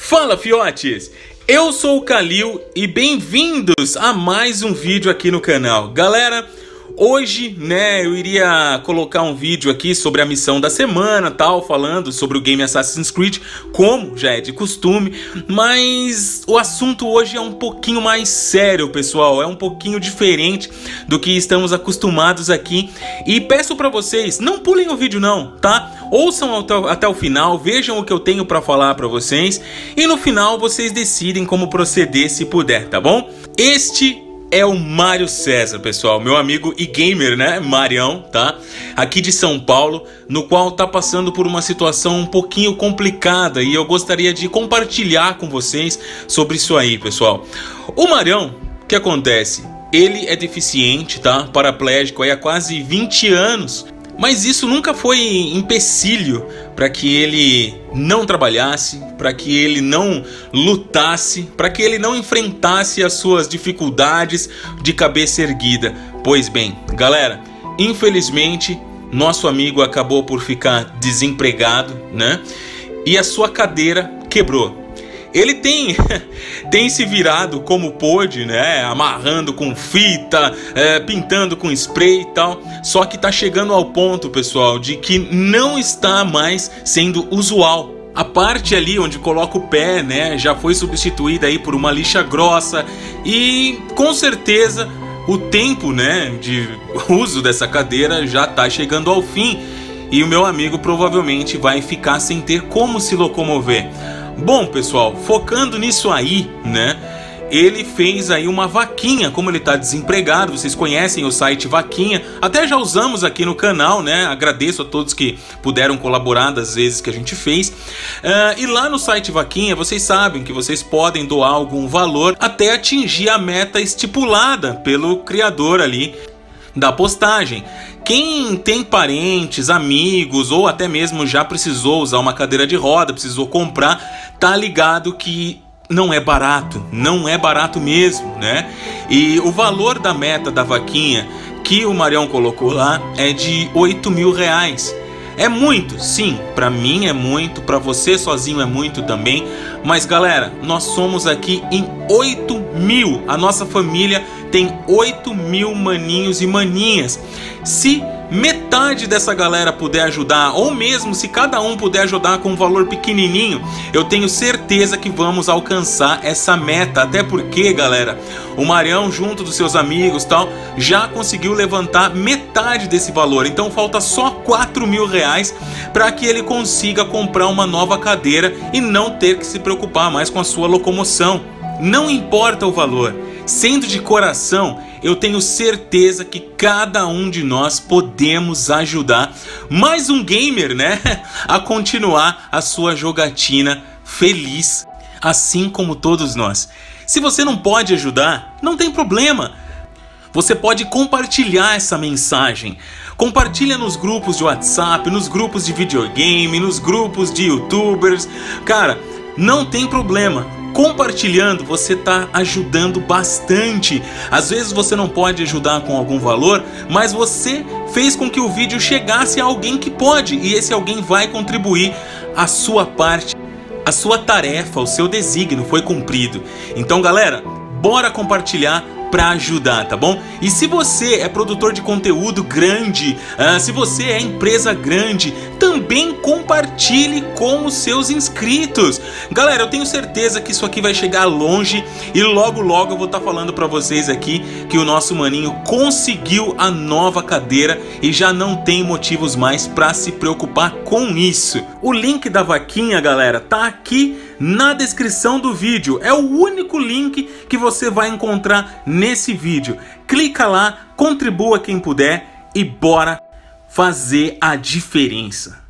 Fala, fiotes! Eu sou o Kalil e bem-vindos a mais um vídeo aqui no canal. Galera, hoje, eu iria colocar um vídeo aqui sobre a missão da semana, falando sobre o game Assassin's Creed, como já é de costume, mas o assunto hoje é um pouquinho mais sério, pessoal, é um pouquinho diferente do que estamos acostumados aqui, e peço para vocês, não pulem o vídeo não, tá? Ouçam até o final, vejam o que eu tenho para falar para vocês, e no final vocês decidem como proceder se puder, tá bom? Este é o Mário César, pessoal, meu amigo e gamer, Marião, tá? Aqui de São Paulo, no qual tá passando por uma situação um pouquinho complicada e eu gostaria de compartilhar com vocês sobre isso aí, pessoal. O Marião, o que acontece? Ele é deficiente, tá? Paraplégico aí há quase 20 anos. Mas isso nunca foi empecilho para que ele não trabalhasse, para que ele não lutasse, para que ele não enfrentasse as suas dificuldades de cabeça erguida. Pois bem, galera, infelizmente nosso amigo acabou por ficar desempregado, E a sua cadeira quebrou. Ele tem se virado como pôde, amarrando com fita, pintando com spray e tal. Só que tá chegando ao ponto, pessoal, de que não está mais sendo usual. A parte ali onde coloca o pé, já foi substituída aí por uma lixa grossa. E com certeza o tempo, de uso dessa cadeira já tá chegando ao fim. E o meu amigo provavelmente vai ficar sem ter como se locomover. Bom, pessoal, focando nisso aí, ele fez aí uma vaquinha, como ele tá desempregado, vocês conhecem o site Vaquinha, até já usamos aqui no canal, agradeço a todos que puderam colaborar das vezes que a gente fez, e lá no site Vaquinha, vocês sabem que vocês podem doar algum valor até atingir a meta estipulada pelo criador ali da postagem. Quem tem parentes, amigos ou até mesmo já precisou usar uma cadeira de roda, precisou comprar, tá ligado que não é barato mesmo, E o valor da meta da vaquinha que o Marião colocou lá é de R$8.000. É muito, sim, pra mim é muito, pra você sozinho é muito também, mas galera, nós somos aqui em 8.000, a nossa família tem 8.000 maninhos e maninhas. Se metade dessa galera puder ajudar, ou mesmo se cada um puder ajudar com um valor pequenininho, eu tenho certeza que vamos alcançar essa meta. Até porque, galera, o Marião junto dos seus amigos já conseguiu levantar metade desse valor, então falta só R$4.000 para que ele consiga comprar uma nova cadeira e não ter que se preocupar mais com a sua locomoção. Não importa o valor, sendo de coração, eu tenho certeza que cada um de nós podemos ajudar mais um gamer, a continuar a sua jogatina feliz, assim como todos nós. Se você não pode ajudar, não tem problema. Você pode compartilhar essa mensagem. Compartilha nos grupos de WhatsApp, nos grupos de videogame, nos grupos de YouTubers. Cara, não tem problema. Compartilhando, você está ajudando bastante. Às vezes você não pode ajudar com algum valor, mas você fez com que o vídeo chegasse a alguém que pode, e esse alguém vai contribuir. A sua parte, a sua tarefa, o seu desígnio foi cumprido. Então, galera, bora compartilhar para ajudar, tá bom? E se você é produtor de conteúdo grande, se você é empresa grande, também compartilhe com os seus inscritos. Galera, eu tenho certeza que isso aqui vai chegar longe e logo logo eu vou estar falando para vocês aqui que o nosso maninho conseguiu a nova cadeira e já não tem motivos mais para se preocupar com isso. O link da vaquinha, galera, tá aqui na descrição do vídeo. É o único link que você vai encontrar nesse vídeo. Clica lá, contribua quem puder e bora fazer a diferença.